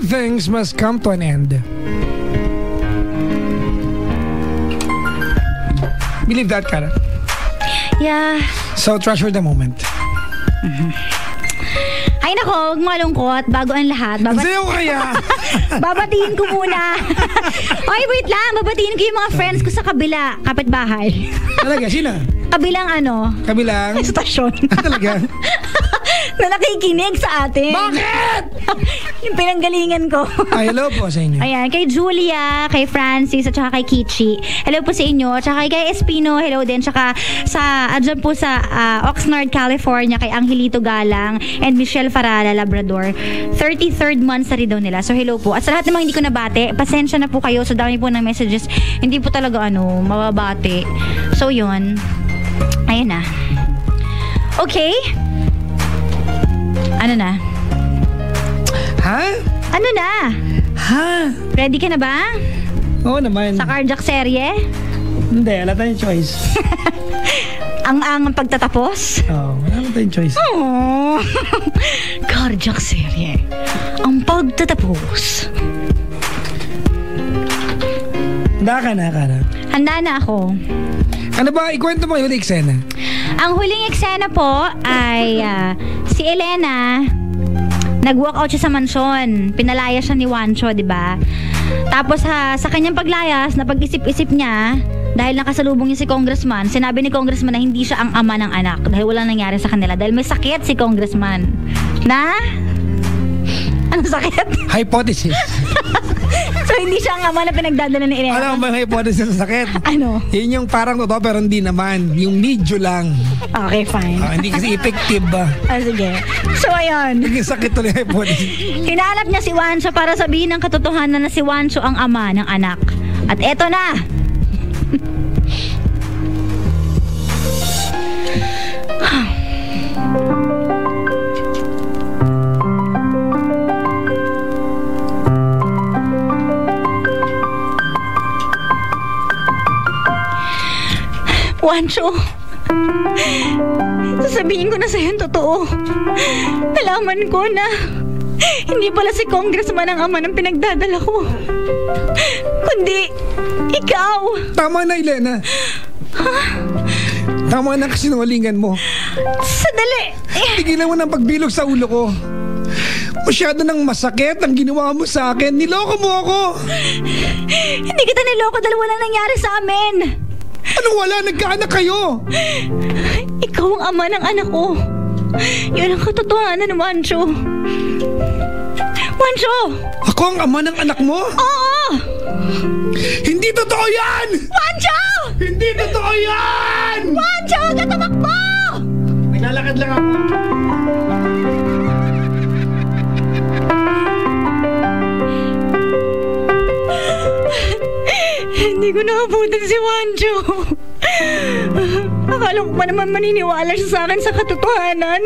things must come to an end. Believe that, Kara? Yeah. So, treasure the moment. Ay nako, huwag malungkot. Bago ang lahat. Sa'yo kaya? Babatiin ko muna. Ay, wait lang. Babatiin ko yung mga friends ko sa kabila. Kapitbahay. Talaga? Sino? Kabilang ano? Kabilang? Stasyon. Talaga? Na nakikinig sa atin. Bakit? Yung pinanggalingan ko. Ay, hello po sa inyo. Ayan, kay Julia, kay Francis, at saka kay Kichi. Hello po sa inyo. At saka kay Espino, hello din. Tsaka adyan po sa Oxnard, California, kay Angelito Galang and Michelle Farala, Labrador. 33rd month na rin daw nila. So, hello po. At sa lahat namang hindi ko nabate, pasensya na po kayo. So, dami po ng messages. Hindi po talaga, mababate. So, yun. Ayan na. Okay? Ano na? Ha? Ano na? Ha? Ready ka na ba? Oo naman. Sa carjack serye? Hindi, wala tayong choice. Ang pagtatapos? Oo, wala tayong choice. Oh. Carjack serye. Ang pagtatapos. Handa ka na, Kara? Handa na ako. Ano ba? Ikwento mo yung eksena. Ang huling eksena po ay si Elena. Nag-walk out siya sa mansyon. Pinalaya siya ni Juancho, di ba? Tapos sa kanyang paglayas, napag-isip-isip niya, dahil nakasalubong niya si Congressman, sinabi ni Congressman na hindi siya ang ama ng anak dahil walang nangyari sa kanila. Dahil may sakit si Congressman. Na? Ano sakit? Hypothesis. So hindi siya ang ama na pinagdadala ni Elena. Alam mo ba yung hypothesis sa sakit? Ano? Yun yung parang totoo pero hindi naman. Yung medyo lang. Okay, fine. Hindi kasi effective ba? Sige. So ayun. Naging sakit tuloy yung hypothesis. Hinanap niya si Juancho para sabihin ng katotohanan na si Juancho ang ama ng anak. At eto na. Juancho, sasabihin ko na sa'yo yung totoo. Nalaman ko na hindi pala si Congressman ang ama ng pinagdadala ko, kundi ikaw. Tama na, Elena. Tama na kasinungalingan mo. Sadali. Tigilan mo ng pagbilog sa ulo ko. Masyado nang masakit ang ginawa mo sa akin. Niloko mo ako. Hindi kita niloko dahil walang nangyari sa amin. Anong wala? Nagkaanak kayo. Ikaw ang ama ng anak ko. Yun ang katotohanan, Juancho. Juancho! Ako ang ama ng anak mo? Oo! Hindi totoo yan! Juancho! Hindi totoo yan! Juancho, huwag ka tumakbo! Naglalakad lang ako. Hindi ko nakabutan si Juancho. Akala ko pa naman maniniwala siya sa akin sa katotohanan.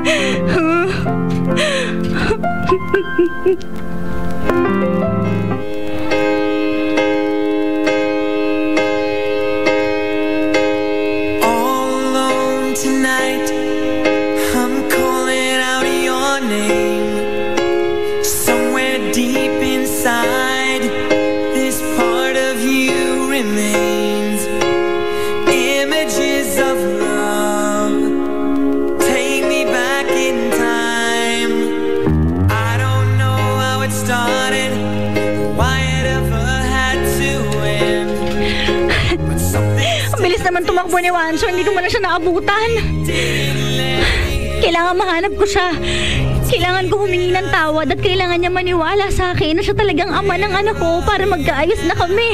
All alone tonight, I'm calling out your name. Somewhere deep inside, this part of you remains. Images of love take me back in time. I don't know how it started, why it ever had to end, but something Ang bilis naman tumakbo ni Juancho, hindi ko man na siya naabutan. Kailangan mahanap ko siya. Kailangan ko humingi ng tawad at kailangan niya maniwala sa akin na siya talagang ama ng anak ko para magkaayos na kami.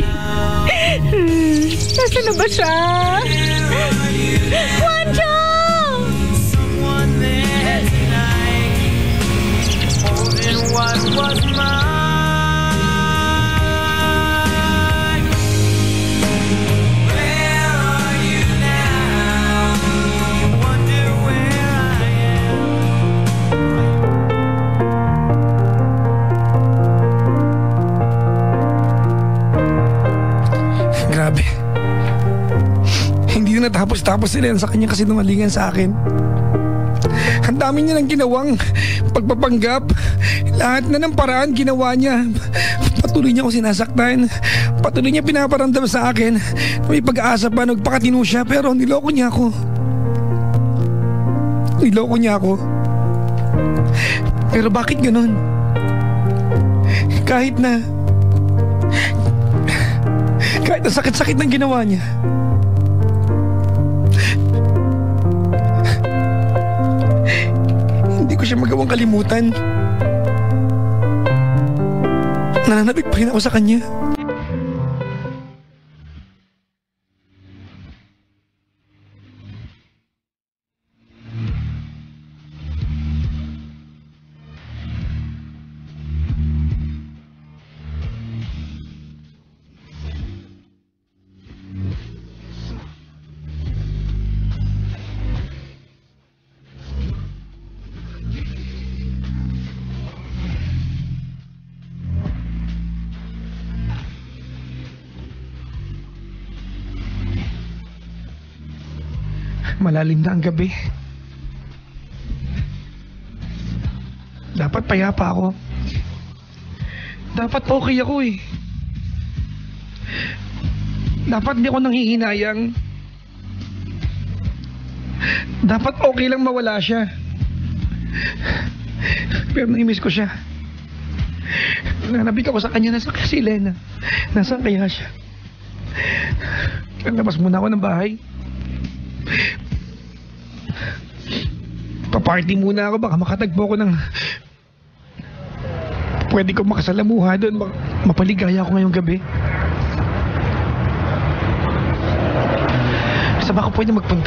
Nasaan na ba siya? Juancho! someone there tonight, holding what was mine. Where are you now? Wonder where I am. Grabe. Hindi na natapos-tapos sila yan sa kanya kasi nungalingan sa akin. Ang dami niya ng ginawang pagpapanggap. Lahat na ng paraan ginawa niya. Patuloy niya ako sinasaktan. Patuloy niya pinaparamdam sa akin. May pag-aasa pa, nagpakatino siya, pero niloko niya ako. Niloko niya ako. Pero bakit ganun? Kahit na sakit-sakit ng ginawa niya, hindi ko siya magawang kalimutan. Nananabik pa rin ako sa kanya. Malalim na ang gabi. Dapat payapa ako. Dapat okay ako eh. Dapat di ako nanghihinayang. Dapat okay lang mawala siya. Pero nai-miss ko siya. Nanabik ako sa kanya. Nasaan kaya si Elena? Nasaan kaya siya? Labas muna ako ng bahay. Paparty muna ako, baka makatagpo ko ng pwede ko makasalamuha doon, mapaligaya ako ngayong gabi. Saan ba ako pwede magpunta?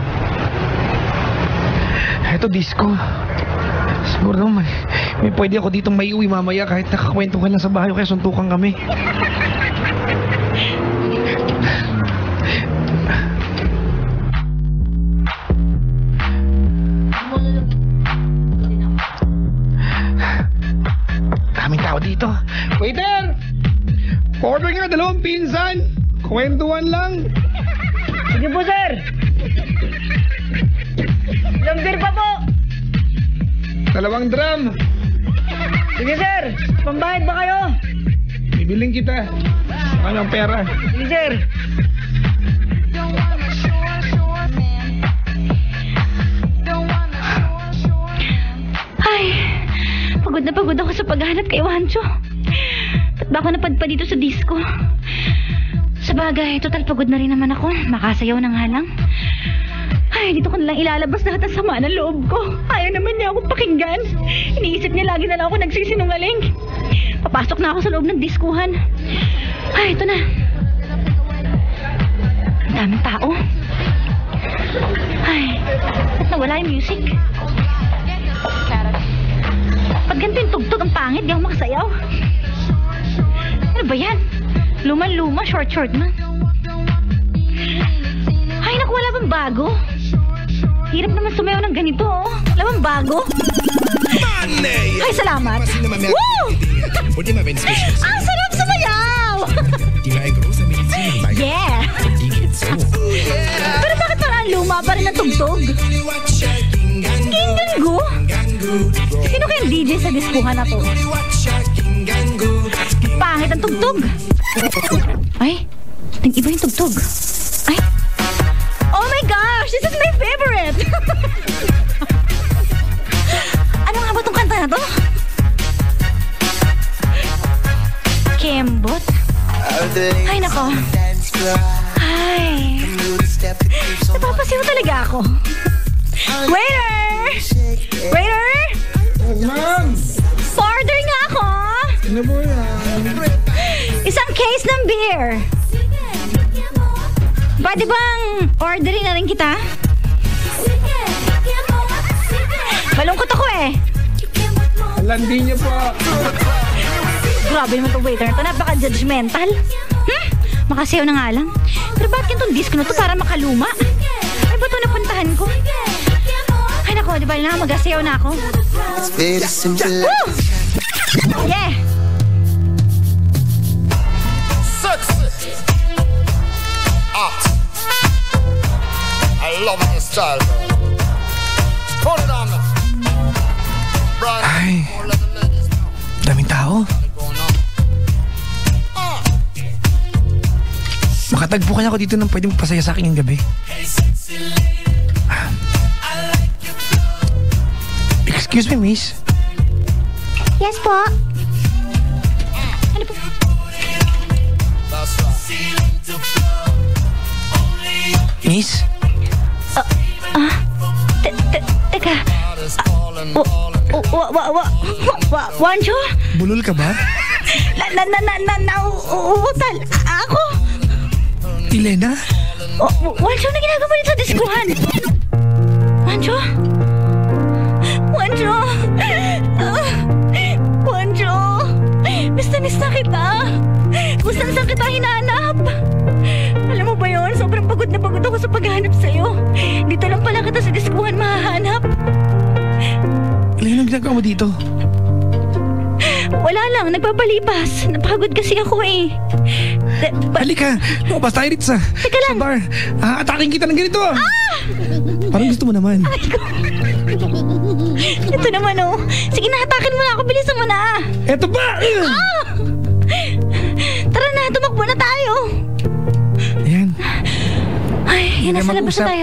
Eto, disco. Siguro naman may pwede ako ditong may uwi mamaya kahit nakakwentuhan lang sa bahay kaya suntukan kami. Dito. Waiter! Order nga, 2 pinsan. Kwentuhan lang. Sige po, sir. Ilang beer pa po? 2 drum. Sige, sir. Pambayad ba kayo? Bibiling kita. Ano ang pera? Sige, sir. Ay, pagod ako sa paghahanap kay Wancho. Ba't ba ako napadpa dito sa disco? Sa bagay, total pagod na rin naman ako. Makasayaw na nga lang. Ay, dito ko nalang ilalabas lahat ang sama ng loob ko. Ayaw naman niya ako pakinggan. Iniisip niya lagi na lang ako nagsisinungaling. Papasok na ako sa loob ng diskuhan. Ay, ito na. Ang daming tao. Ay, ba't nawala yung music? Pag ganito yung tugtog ang pangit, di ako makasayaw. Ano ba yan? Luma-luma, short na. Ay, naku, wala bang bago? Hirap naman sumayaw ng ganito, oh. Wala bang bago? Ay, salamat. Woo! Ang sarap sumayaw! Yeah! Pero bakit parang luma pa rin ang tugtog? Gingango? Sino kayang DJ sa diskuhan na to? Pangit ang tugtog. Ay, nag-iba yung tugtog. Ay, oh my gosh, this is my favorite. Ano nga ba itong kanta na to? Kembot? Ay, nako. Ay, napapasiw talaga ako. Waiter! Waiter! Ma'am! Order nga ako! Ano po yan? Isang case ng beer. Pwede bang orderin na rin kita? Malungkot ako eh. Landi niyo po. Grabe naman itong waiter na ito. Napaka-judgmental. Makasayaw na nga lang. Pero bakit itong disco na ito para makaluma? Ay, ba ito napuntahan ko? Ay, nako, di ba na mag-asayaw na ako? Woo! Yeah! I love your style. Put it on. Tatagpo kaya ako dito ng pwede magpasaya sa akin yung gabi. Excuse me, miss. Yes po. Ano po? Miss? Teka. Wancho? Bulol ka ba? Nauutal. Ako? Elena? Wancho, na ginagawa dito sa diskuhan? Wancho? Wancho? Wancho? Miss na kita. Kung saan kita hinahanap. Alam mo ba yun? Sobrang pagod na pagod ako sa paghahanap sa'yo. Dito lang pala kita sa diskuhan mahahanap. Elena, ginagawa mo dito? Wala lang, nagpapalipas. Napagod kasi ako eh. Halika, lumabas tayo dito sa bar. Atakin kita ng ganito. Parang gusto mo naman. Ito naman oh. Sige na, hatakin mo na ako. Bilisan mo na. Eto ba? Tara na, tumakbo na tayo. Ayan. Ay, yan, nasa labas na tayo.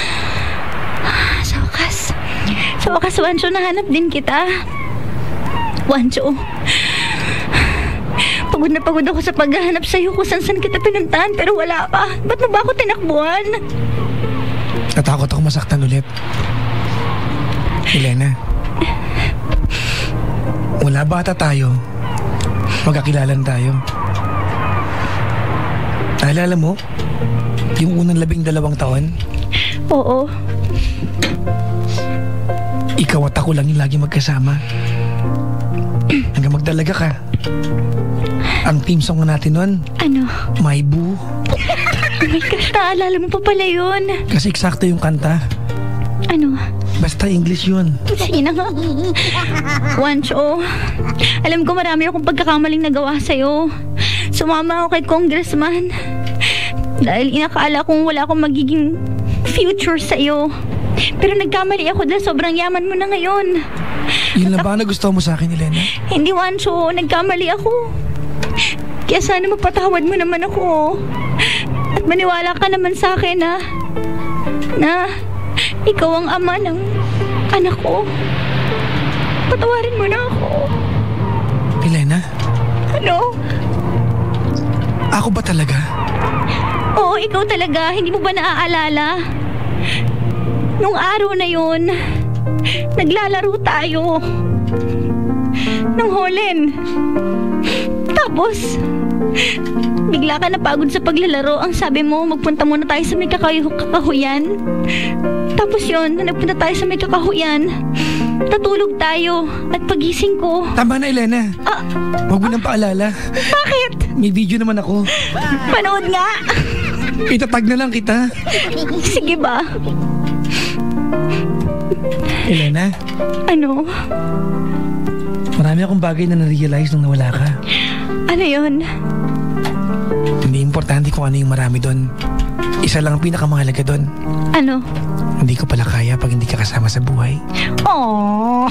Sa wakas, Wancho, nahanap din kita. Wancho, pagod na pagod ako sa paghahanap sa'yo kung saan kita pinuntahan pero wala pa. Ba't mo ba ako tinakbuhan? Natakot ako masaktan ulit. Elena, wala bata tayo. Magkakilalan tayo. Naalala mo? Yung unang 12 taon? Oo. Ikaw at ako lang yung lagi magkasama. Hanggang magdalaga ka. Ang team song natin nun, ano? My Boo. Oh my gosh, naalala mo pa pala yun. Kasi eksakto yung kanta. Ano? Basta English yun. Sige na nga. Wancho, alam ko marami akong pagkakamaling nagawa sa'yo. Sumama ako kay Congressman dahil inakala kong wala akong magiging future sa'yo. Pero nagkamali ako dahil sobrang yaman mo na ngayon. Yun lang ba na gusto mo sa akin, Elena? Hindi, Wancho. Nagkamali ako. Kaya sana mapatawad mo naman ako. At maniwala ka naman sa akin na ikaw ang ama ng anak ko. Patawarin mo na ako. Elena? Ano? Ako ba talaga? Oo, ikaw talaga. Hindi mo ba naaalala? Nung araw na yun, naglalaro tayo ng holen. Tapos, bigla ka napagod sa paglalaro. Ang sabi mo, magpunta muna tayo sa may kakahuyan. Tapos yun, nagpunta tayo sa may kakahuyan. Natulog tayo. At pagising ko... Tama na, Elena. Huwag mo nang paalala. Bakit? May video naman ako. Panood nga. Itatag na lang kita. Sige ba? Elena? Ano? Marami akong bagay na na-realize nung nawala ka. Ano yun? Hindi importante kung ano yung marami doon. Isa lang ang pinakamahalaga doon. Ano? Hindi ko pala kaya pag hindi ka kasama sa buhay. Aww.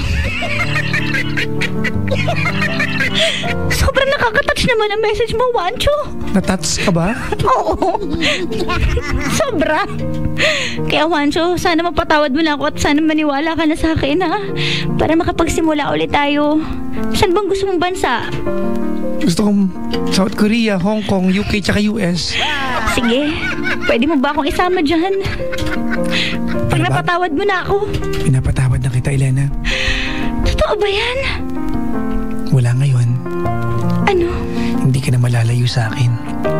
Sobrang nakaka-touch naman ang message mo, Wancho. Na-touch ka ba? Oo. Sobra. Kaya Wancho, sana mapatawad mo na ako at sana maniwala ka na sa akin, ha? Para makapagsimula ulit tayo. Saan bang gusto mong bansa? Gusto kong South Korea, Hong Kong, UK, tsaka US. Sige. Pwede mo ba akong isama dyan? Pag napatawad mo na ako. Pinapatawad na kita, Elena. Totoo ba yan? Wala ngayon. Ano? Hindi ka na malalayo sa akin.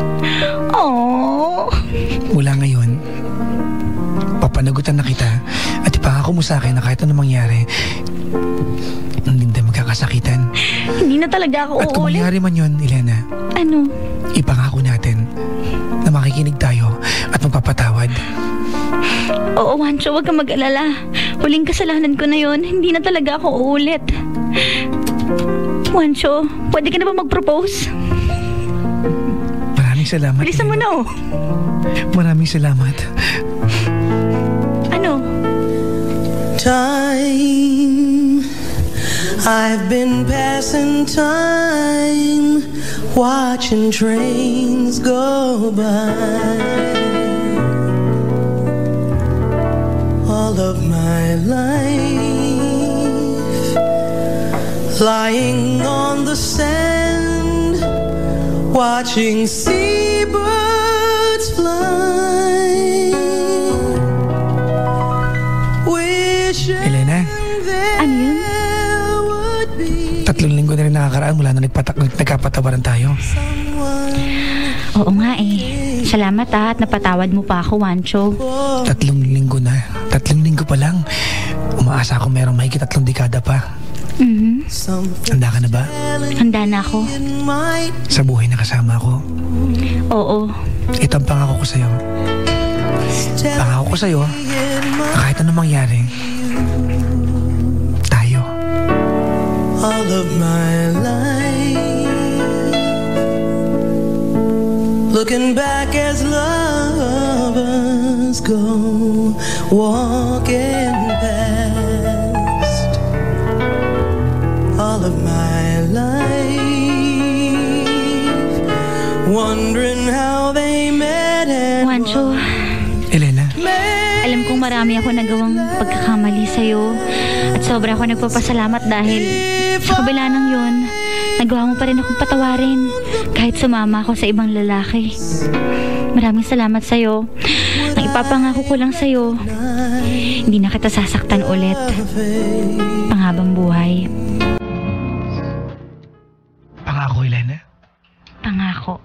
Aww. Mula ngayon, papanagutan na kita at ipangako mo sa akin na kahit ano mangyari, hindi na magkakasakitan. Hindi na talaga ako uulit. At kung mangyari man yun, Elena, ano? Ipangako natin na makikinig tayo at magpapatawad. Oo, Wancho, huwag kang mag-alala. Huling kasalanan ko na yun. Hindi na talaga ako uulit. Wancho, pwede ka na ba mag-propose? Maraming salamat. Bilisan mo na, oh. Maraming salamat. Ano? Time, I've been passing time, watching trains go by. All of my life lying on the sand, watching seabirds fly. Elena, Ano yun? 3 linggo na rin nakakaraan mula na nagkapatawaran tayo. Oo nga eh. Salamat at napatawad mo pa ako, Wancho. 3 linggo na. 3 linggo pa lang. Umaasa ako merong mahigit 3 dekada pa. Handa ka na ba? Handa na ako. Sa buhay na kasama ako. Oo. Ito ang pangako ko sa'yo. Pangako ko sa'yo na kahit anong mangyari, tayo. All of my life, looking back as lovers go walking past. All of my life, wondering how they met and Wancho, Elena, alam kong marami ako nagawang pagkakamali sa'yo at sobra ako nagpapasalamat dahil sa kabila ng yun, nagawa mo pa rin akong patawarin kahit sumama ako sa ibang lalaki. Maraming salamat sa'yo. Ang ipapangako ko lang sa'yo, hindi na kita sasaktan ulit panghabang buhay. pangako, Elena. Pangako.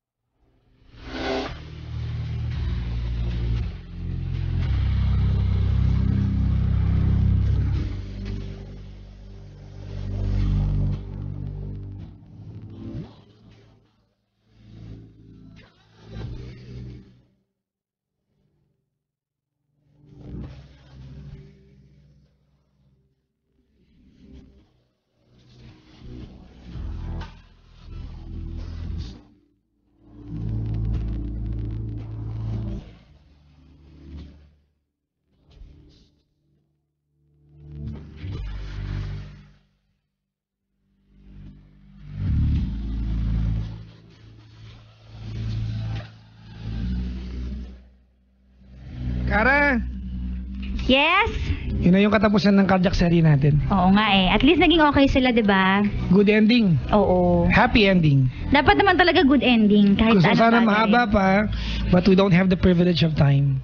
Kara, Yes? yun na yung katapusan ng cardiac serie natin. Oo nga eh. At least naging okay sila, di ba? Good ending. Oo. Happy ending. Dapat naman talaga good ending. Kahit Gusto ano sana bagay. mahaba pa, but we don't have the privilege of time.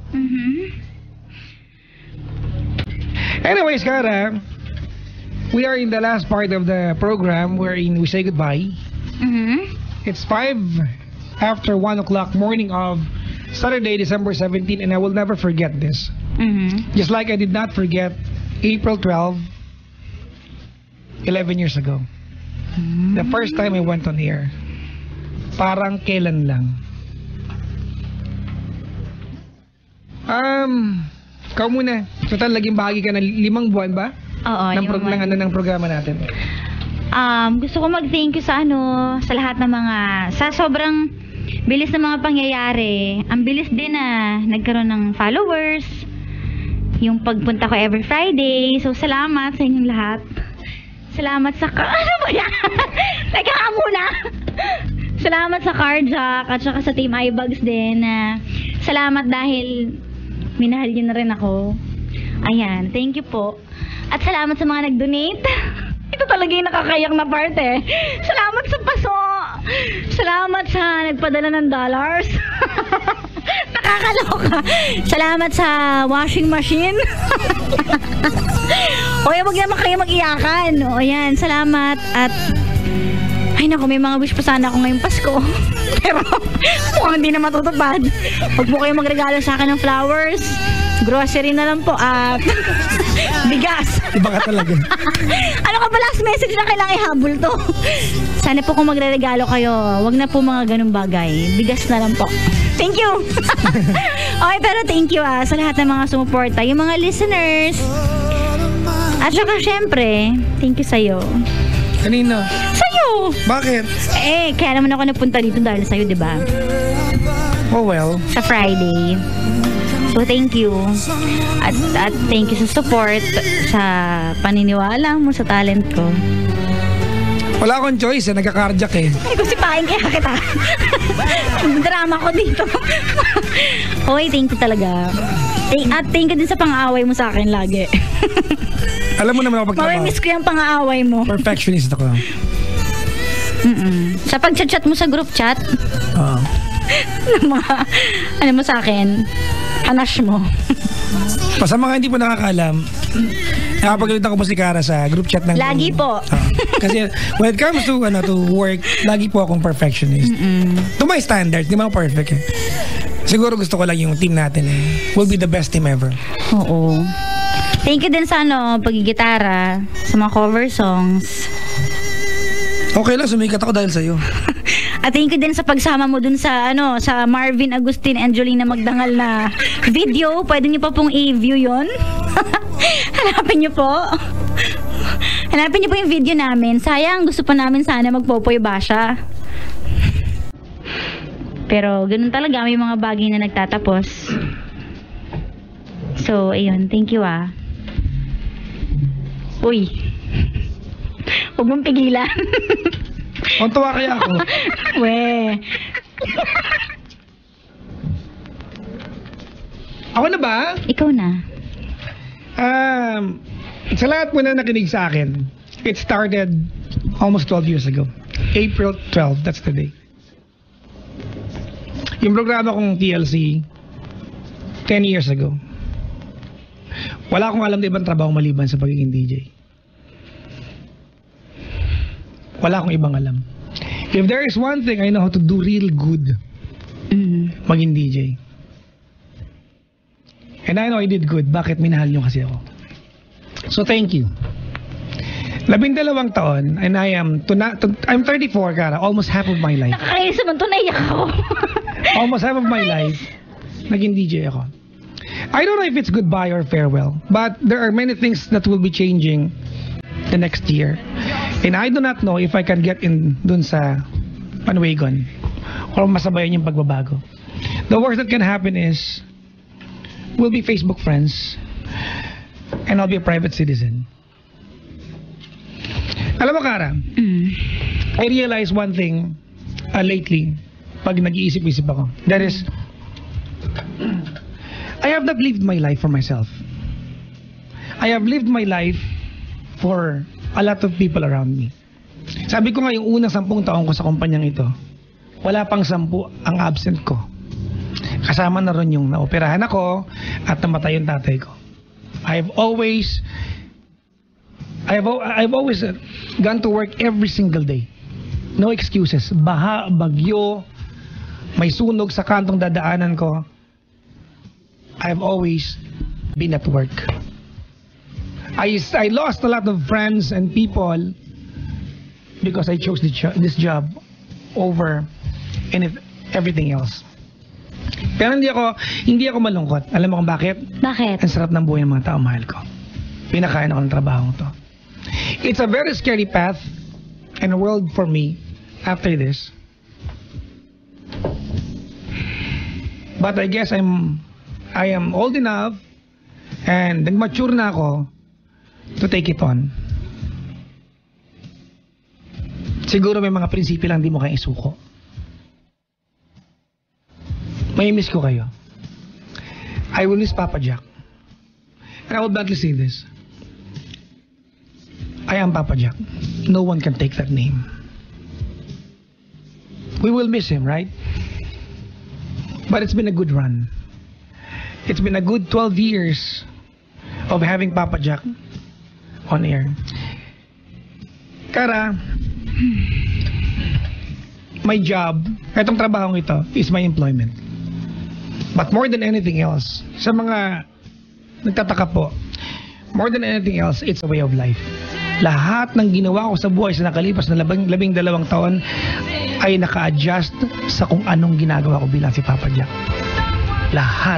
Anyways, Kara, we are in the last part of the program wherein we say goodbye. It's 5 after 1 o'clock morning of Saturday, December 17, and I will never forget this. Just like I did not forget April 12, 11 years ago. The first time I went on air. Parang kailan lang. Ikaw muna. Total, laging bahagi ka ng 5 buwan ba? Oo. ng programa natin. Gusto ko mag-thank you sa sa lahat ng mga, sa sobrang bilis ng mga pangyayari. Ang bilis din na nagkaroon ng followers. Yung pagpunta ko every Friday. So, salamat sa inyong lahat. Salamat sa... Ano ba yan? Teka ka muna! Salamat sa Carjack at saka sa Team iBugs din. Salamat dahil minahal yun na rin ako. Ayan, thank you po. At salamat sa mga nag-donate. Ito talaga yung nakakayak na part eh. Salamat sa paso. Salamat sa nagpadala ng dollars. Nakakaloka. Salamat sa washing machine. O yan, wag naman kayo mag-iyakan. O yan, salamat. At ay naku, may mga wish pa sana ako ngayong Pasko. Pero mukhang hindi na matutupad. Huwag po kayo magregalo sa akin ng flowers. Grocery na lang po at bigas. Iba ka talaga. Ano ka ba, last message na kailangan ihabol to? Sana po kung magre-regalo kayo, wag na po mga ganung bagay. Bigas na lang po. Thank you! Okay, pero thank you sa lahat ng mga sumuporta. Yung mga listeners. At saka syempre, thank you sa'yo. Kanino? Sa'yo! Bakit? Kaya naman ako napunta dito dahil sa'yo, di ba? Oh well. Sa Friday. So, thank you. At thank you sa support, sa paniniwala mo sa talent ko. Wala akong choice eh, nagka-cardiac eh. Ay, kung sipain kaya kita. Drama ko dito. Hoy, thank you talaga. At thank you din sa pang-aaway mo sa akin lagi. Alam mo naman ako pagtrabaho. Mamimiss ko yung pang-aaway mo. Perfectionist ako. Sa pag-chat mo sa group chat, ng mga, ano mo sa akin, hanash mo. Sa mga hindi po nakakaalam, nakapagalitan ko po si Cara sa group chat ng... Lagi po. Kasi when it comes to work, lagi po akong perfectionist. To my standards, di ba perfect eh. Siguro gusto ko lang yung team natin eh. Will be the best team ever. Oo. Thank you din sa pagigitara, sa mga cover songs. Okay lang, sumikat ako dahil sa'yo. At thank you din sa pagsama mo dun sa sa Marvin Agustin and Jolina Magdangal na video. Pwede niyo pa pong i-view yun. Hanapin niyo po. Hanapin niyo po yung video namin. Sayang, gusto pa namin sana magpopoy basha. Pero ganun talaga, may mga bagay na nagtatapos. So, ayun, thank you Uy. Huwag mong pigilan. Tuwa kaya ako. We. Ako na ba? Ikaw na. Sa lahat mo na nakinig sa akin, it started almost 12 years ago. April 12, that's the day. Yung programa kong TLC, 10 years ago. Wala akong alam na ibang trabaho maliban sa pagiging DJ. Wala akong ibang alam. If there is one thing I know how to do real good, maging DJ. And I know I did good. Bakit minahal nyo kasi ako? So thank you. 12 taon, and I'm 34, Cara. Almost half of my life. Nakakainis naman to, naiyak ako. Almost half of my life, naging DJ ako. I don't know if it's goodbye or farewell, but there are many things that will be changing the next year. And I do not know if I can get in dun sa panwagon or masabayan yung pagbabago. The worst that can happen is we'll be Facebook friends and I'll be a private citizen. Alam mo, Cara, I realized one thing lately pag nag-iisip-isip ako. That is, I have not lived my life for myself. I have lived my life for a lot of people around me. Sabi ko nga, yung unang 10 taon ko sa kumpanyang ito, wala pang 10 ang absent ko. Kasama na ron yung naoperahan ako at namatay yung tatay ko. I've always gone to work every single day. No excuses. Baha, bagyo, may sunog sa kantong dadaanan ko. I've always been at work. I lost a lot of friends and people because I chose this job over everything else. Pero hindi ako malungkot. Alam mo kung bakit? Bakit? Ang sarap ng buhay ng mga tao mahal ko. Pinakain ako ng trabaho to. It's a very scary path and a world for me after this. But I guess I am old enough and nag-mature na ako to take it on. Siguro may mga prinsipyo lang di mo kaya isuko. May miss ko kayo. I will miss Papa Jack. And I will badly say this. I am Papa Jack. No one can take that name. We will miss him, right? But it's been a good run. It's been a good 12 years of having Papa Jack on air. Cara, my job, itong trabahong ito, is my employment. But more than anything else, sa mga nagtataka po, more than anything else, it's a way of life. Lahat ng ginawa ko sa buhay sa nakalipas na 12 taon ay naka-adjust sa kung anong ginagawa ko bilang si Papa Jack. Lahat.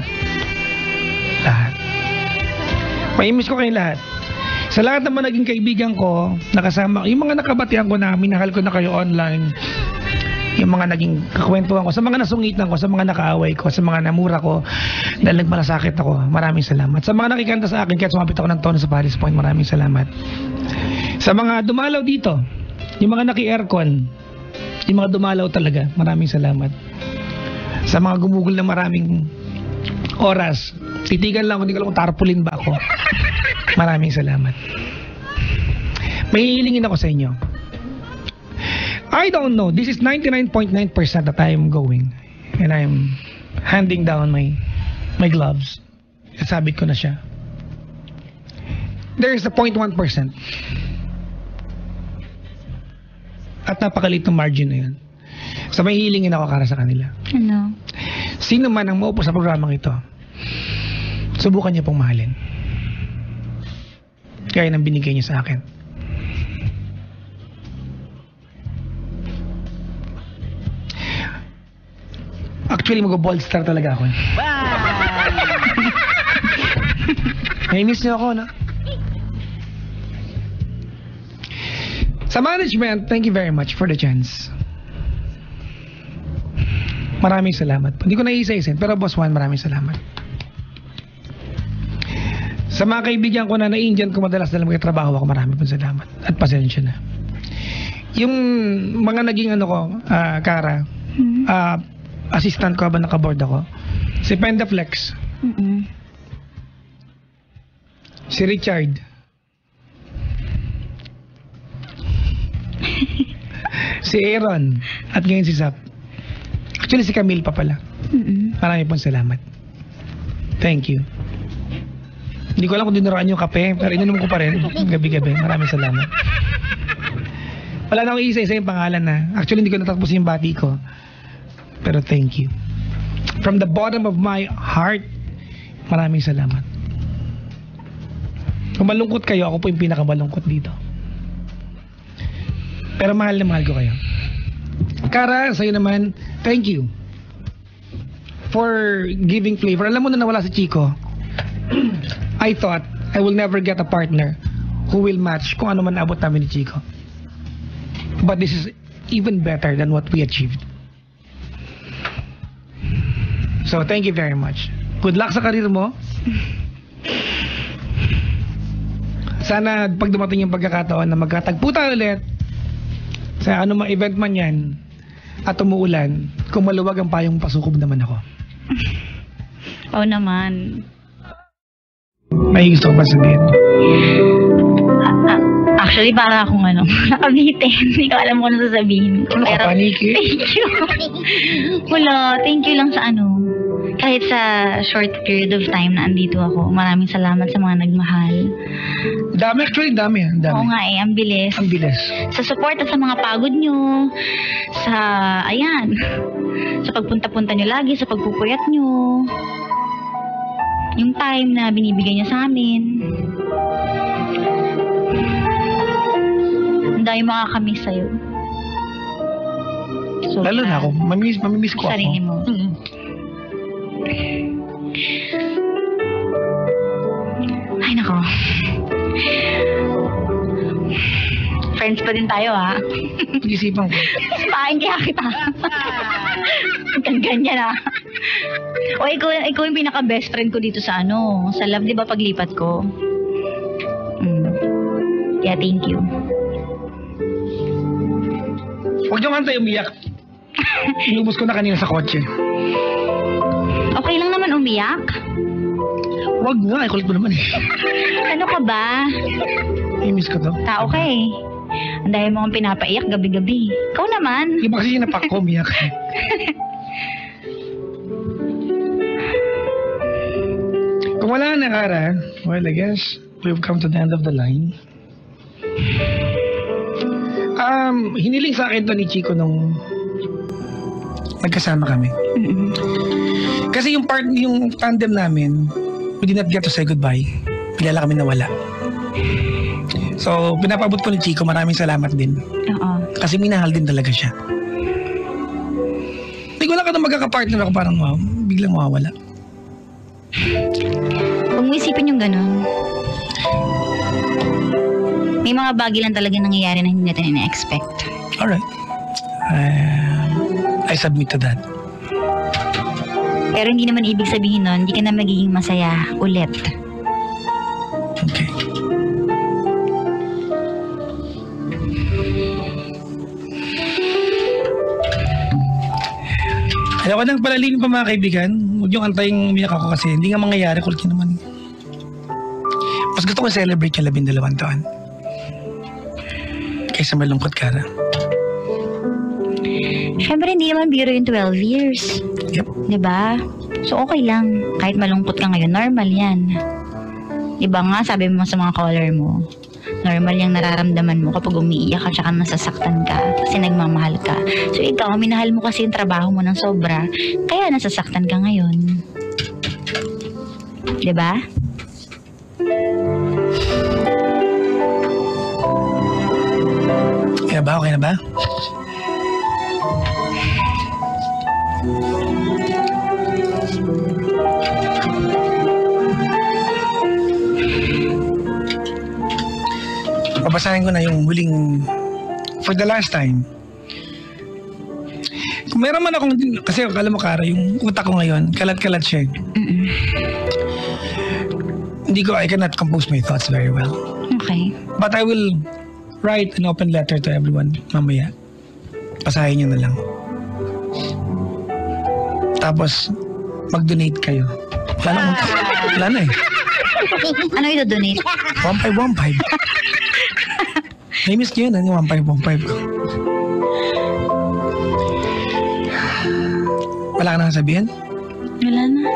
May-miss ko kayong lahat. Sa lahat naman naging kaibigan ko, nakasama, yung mga nakabatihan ko na minahal ko na kayo online, yung mga naging kakwentuhan ko, sa mga nasungitan ko, sa mga nakaaway ko, sa mga namura ko, dahil nagmalasakit ako, maraming salamat. Sa mga nakikanta sa akin, kahit sumapit ako ng tono sa Paris Point, maraming salamat. Sa mga dumalaw dito, Yung mga naki-aircon, yung mga dumalaw talaga, maraming salamat. Sa mga gumugol na maraming oras, titigan lang, hindi ko alam kung tarpaulin ba ako. Maraming salamat. May hihilingin ako sa inyo. I don't know, this is 99.9% that I am going. And I'm handing down my gloves. Sabit ko na siya. There is a 0.1%. At napakaliit ng margin na yun. So may hilingin ako para sa kanila. Ano? Sino man ang maupo sa programang ito, subukan niya pong mahalin. Kaya nang binigay niya sa akin. Actually, mag-bold star talaga ako. May miss niyo ako, no? Sa management, thank you very much for the chance. Maraming salamat. Hindi ko naisa-isin, pero Boss Juan, maraming salamat. Sa mga kaibigan ko na Indian ko madalas na lang magtrabaho ako, maraming pong salamat. At pasensya na. Yung mga naging Kara, assistant ko habang nakaboard ako, si Penda Flex, si Richard, si Aaron, at ngayon si Zap. Actually, si Camille pa pala. Maraming pong salamat. Thank you. Hindi ko alam kung dinuraan yung kape, pero ininom ko pa rin gabi-gabi. Maraming salamat. Wala na akong isa-isa yung pangalan na. Actually, hindi ko natapos yung bati ko. Pero thank you. From the bottom of my heart, maraming salamat. Kung malungkot kayo, ako po yung pinakamalungkot dito. Pero mahal na mahal ko kayo. Kara, sa'yo naman, thank you for giving flavor. Alam mo na nawala si Chico. I thought I will never get a partner who will match kung ano man abot namin ni Chico. But this is even better than what we achieved. So thank you very much. Good luck sa karir mo. Sana pag dumating yung pagkakataon na magkatagpo tayo ulit sa anumang event man yan at umuulan, kung maluwag ang payong pasukob naman ako. Oo naman. May gusto ko ba sabihin? Actually, para akong nakabitin. Hindi ko alam kung ano sasabihin. Ano ka, paniki? Thank you. Wala, thank you lang sa kahit sa short period of time na andito ako. Maraming salamat sa mga nagmahal. Dami, actually, dami. Oo nga ang bilis. Ang bilis. Sa support at sa mga pagod nyo. Sa pagpunta-punta nyo lagi, sa pagpupuyat nyo. Yung time na binibigay nyo sa amin. Ang dahil makakamiss sa'yo. So, lalo na ako. Mamimiss ko ako. Sarili mo. Ay, nako. Friends pa din tayo, ha? Pag-isipan ko. Sipahin kaya kita. Ganyan, ha? O, ikaw yung pinaka-best friend ko dito sa sa love, di ba, paglipat ko? Yeah, thank you. Huwag niyo kanta umiyak. Inubos ko na kanina sa kotse. Okay lang naman umiyak. Huwag nga, kulit mo naman eh. Ano ka ba? I-miss ko to. Tao ka eh. Ang dahil mo akong pinapaiyak gabi-gabi. Ikaw naman. Iba kasi sinapak ko umiyak. Kung wala na, Kara, well, I guess we've come to the end of the line. Hiniling sa akin to ni Chico nung nagkasama kami. Kasi yung tandem namin, we did not get to say goodbye. Pilala kami nawala. So, pinapabot ko ni Chico, maraming salamat din. Oo. Kasi minahal din talaga siya. Hindi ko lang ka na magkakapartner ako, parang biglang mawawala. Huwag mo isipin yung ganun. May mga bagay lang talaga nangyayari na hindi natin ina-expect. Alright. I submit to that. Pero hindi naman ibig sabihin nun, hindi ka na magiging masaya ulit. Okay. Ayoko nang palalimin pa mga kaibigan. Huwag yung antayin umiyak ako kasi hindi nga mangyayari. Kulit yun naman. Mas gusto ko celebrate yung 12 taon. Kaysa malungkot ka na. Siyempre, hindi naman biro yung 12 years. Yep. Diba? So, okay lang. Kahit malungkot ka ngayon, normal yan. Diba nga, sabi mo sa mga caller mo, normal yung nararamdaman mo kapag umiiyak ka tsaka nasasaktan ka kasi nagmamahal ka. So, ikaw, minahal mo kasi yung trabaho mo ng sobra, kaya nasasaktan ka ngayon. Diba? Kaya ba? Okay na ba? Babasahin ko na yung huling for the last time. Kung meron man akong, kasi alam mo Kara, yung utak ko ngayon, kalat-kalat siya. Hindi ko, I cannot compose my thoughts very well. Okay. But I will write an open letter to everyone mamaya. Pasahin nyo na lang. Tapos, mag-donate kayo. Wala na eh. Ano ito donate? 1515. Namiss nyo yun, yung 1515 ko. Wala ka na sabihin? Wala na.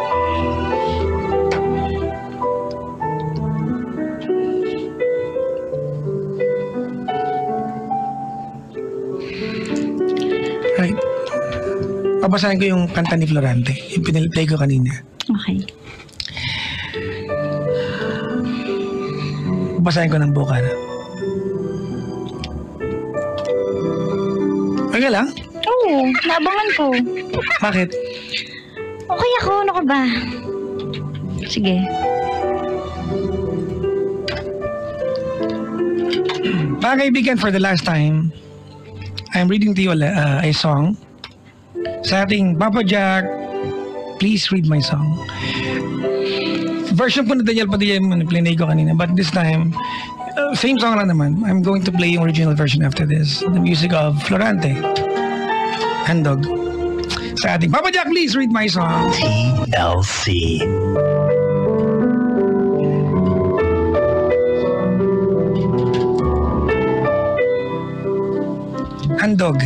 Right. Pabasahin ko yung kanta ni Florante. Yung pinag-play ko kanina. Okay. Babasahin ko ng buka na. Okay lang? Oo, naabangan ko. Bakit? Okay ako, ano ka ba? Sige. Mga kaibigan, for the last time, I'm reading to you a song sa ating Papa Jack, Please Read My Song. Version po na Daniel Padilla yung plinay ko kanina, but this time, same song lang naman. I'm going to play yung original version after this. The music of Florante. Handog. Sa ating Papa Jack, Please Read My Song. TLC. Handog.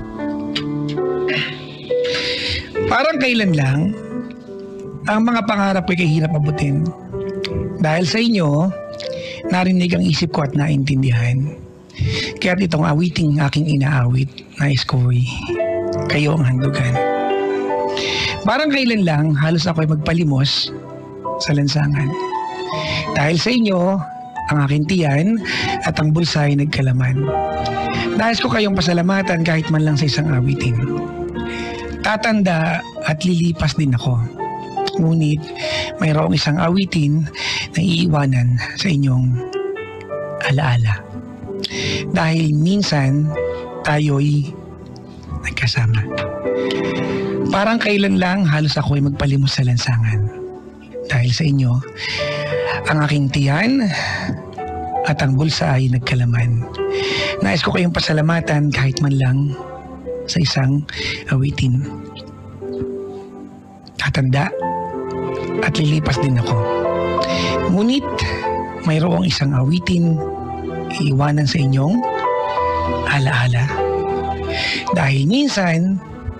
Parang kailan lang ang mga pangarap ko'y kahirap abutin. Dahil sa inyo, narinig ang isip ko at naintindihan. Kaya't itong awiting aking inaawit, nais ko'y kayo ang handugan. Parang kailan lang halos ako'y magpalimos sa lansangan. Dahil sa inyo, ang aking tiyan at ang bulsa ay nagkalaman. Nais ko kayong pasalamatan kahit man lang sa isang awitin. Tatanda at lilipas din ako. Ngunit mayroong isang awitin na iiwanan sa inyong alaala. Dahil minsan tayo'y nagkasama. Parang kailan lang halos ako ay magpalimos sa lansangan. Dahil sa inyo, ang aking tiyan at ang bulsa ay nagkalaman. Nais ko kayong pasalamatan kahit man lang sa isang awitin. Tatanda at lilipas din ako. Ngunit mayroong isang awitin iiwanan sa inyong alaala. Dahil minsan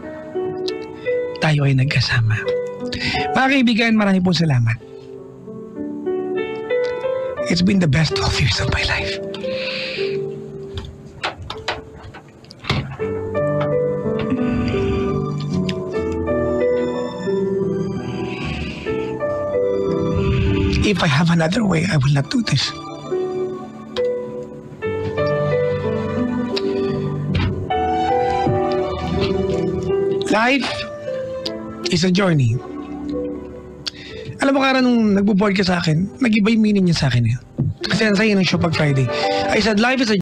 tayo ay nagkasama. Mga kaibigan, marami pong salamat. It's been the best 12 years of my life. If I have another way, I will not do this. Life is a journey. Alam mo, Kara, nung nagbo-board ka sa akin, nag-iba yung meaning niya sa akin. Kasi ang sayo ng show pag Friday. I said, life is a